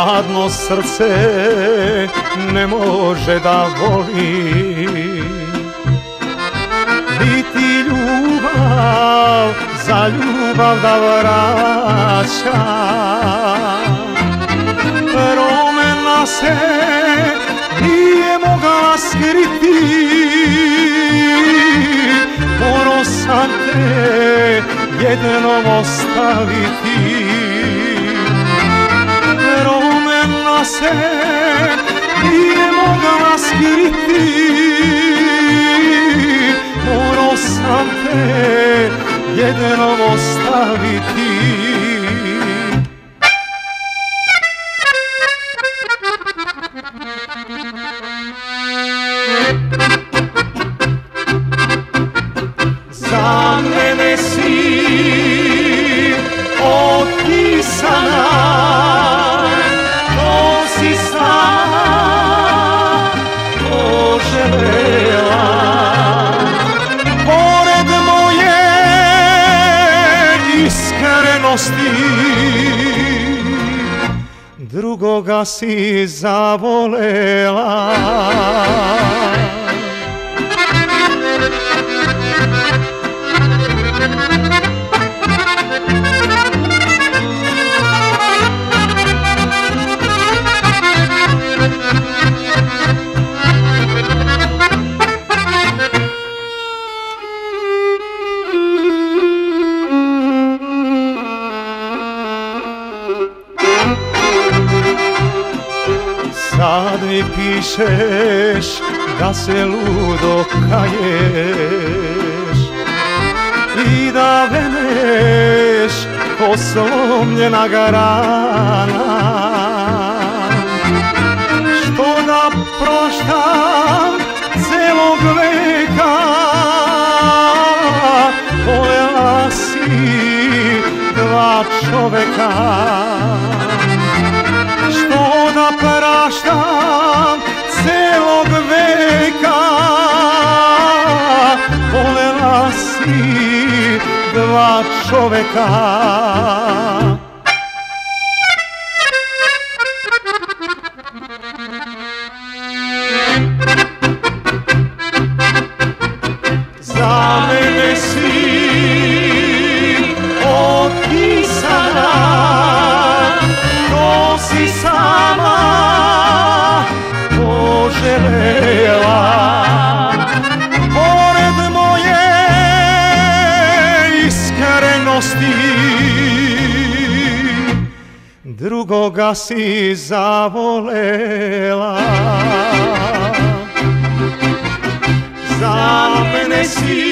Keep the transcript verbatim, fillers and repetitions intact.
hladno srce ne može da voli. Biti ljubav za ljubav da vraća, promena se nije mogla skriti. Morao sam te jednom ostaviti. Promena se nije mogla skriti. Morao sam te jednom ostaviti. Za mene si otpisana, to si sama poželela. Pored moje iskrenosti drugoga si zavolela. Sad mi pišeš da se ludo kaješ i da veneš ko slomljena grana. Što da proštam celog veka, volela si dva čoveka. Što da praštam celog veka, volela si dva čoveka. Za mene si otpisana, to si sama poželela. Pored moje iskrenosti drugoga si zavolela. Za mene si